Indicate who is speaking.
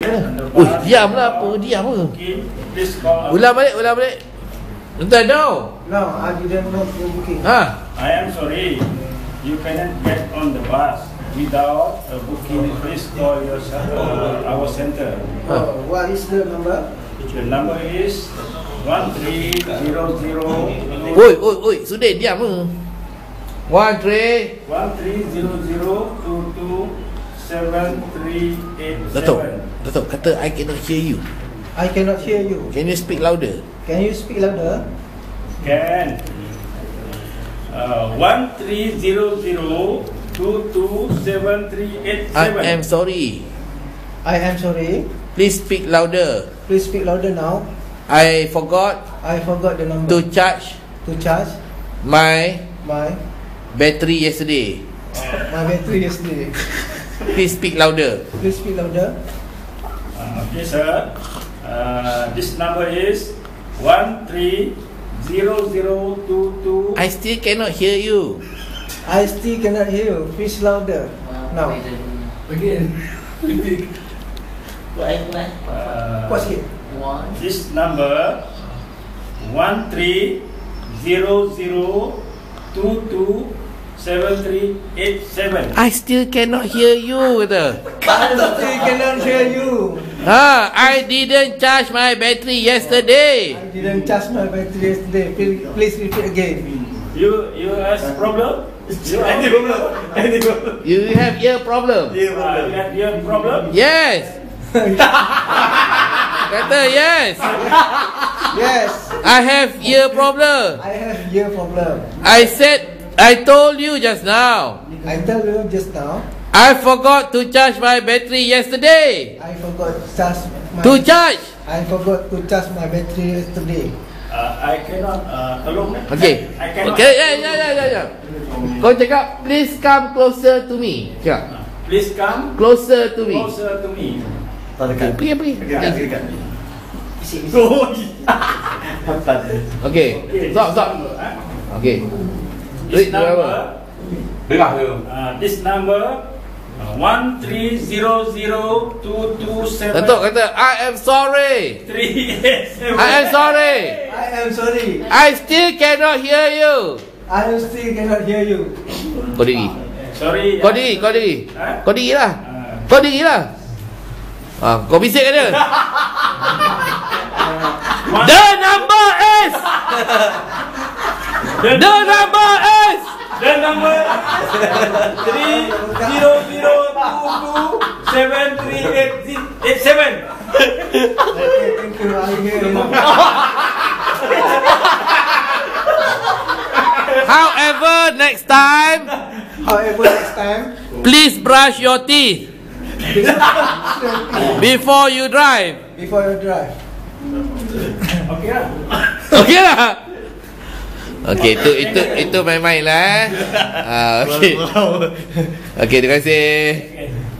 Speaker 1: Diamlah apa? Diam ke?
Speaker 2: Please call.
Speaker 1: Ulang balik. Entah no.
Speaker 3: No, I didn't know your booking.
Speaker 1: Ha?
Speaker 2: I am sorry. You cannot get on the bus without a booking. Please call your our center.
Speaker 3: What is the number?
Speaker 2: The number is 1300.
Speaker 1: Oi, sudah diam ke? 13
Speaker 2: 1300227387.
Speaker 1: Datuk, kata I cannot hear you.
Speaker 3: I cannot hear you.
Speaker 1: Can you speak louder?
Speaker 3: Can you speak louder?
Speaker 2: Can. 1300227387.
Speaker 1: I am sorry.
Speaker 3: I am sorry.
Speaker 1: Please speak louder.
Speaker 3: Please speak louder now.
Speaker 1: I forgot
Speaker 3: I forgot the number
Speaker 1: to charge
Speaker 3: to charge
Speaker 1: my
Speaker 3: my
Speaker 1: battery yesterday.
Speaker 3: battery yesterday.
Speaker 1: Please speak louder.
Speaker 3: Please speak louder.
Speaker 2: Okay, sir. This number is 130022.
Speaker 1: I still cannot hear you.
Speaker 3: I still cannot hear you. Please louder. Now.
Speaker 4: Again.
Speaker 3: What's it?
Speaker 2: This number 1300227387.
Speaker 1: I still cannot hear you kata.
Speaker 3: I still cannot hear you.
Speaker 1: I didn't charge my battery yesterday.
Speaker 3: I didn't charge my battery yesterday. Please repeat again.
Speaker 2: You has problem? You have problem?
Speaker 1: You have ear problem?
Speaker 2: You have ear problem?
Speaker 1: Yes. Kata yes.
Speaker 3: Yes.
Speaker 1: I have ear problem.
Speaker 3: I have ear problem.
Speaker 1: I told you just now.
Speaker 3: I tell you just now.
Speaker 1: I forgot to charge my battery yesterday.
Speaker 3: I forgot to charge my I forgot to charge my battery yesterday.
Speaker 2: I cannot tolong.
Speaker 1: Okay.
Speaker 2: I cannot.
Speaker 1: Okay, ya. Kau cakap please come closer to me. Cakap.
Speaker 2: Please come
Speaker 1: Closer to me.
Speaker 2: closer to me.
Speaker 1: Pergi. Okay. Stop. Okay.
Speaker 2: This number, this number 1300227387.
Speaker 1: Datuk kata I am sorry. I am sorry.
Speaker 3: I am sorry.
Speaker 1: I still cannot hear you.
Speaker 3: I still cannot hear you.
Speaker 1: Kau diri.
Speaker 2: Sorry.
Speaker 1: Kau diri.
Speaker 2: Ha?
Speaker 1: Kau diri lah. Kau diri lah. Kau bisik kan dia? The number is The number is
Speaker 2: 3002273887.
Speaker 3: Okay, thank you. I hear you.
Speaker 1: However, next time, please brush your teeth before you drive.
Speaker 2: Okay lah.
Speaker 1: Okey lah. Okey, itu main-main lah. Okey. Okey, terima kasih.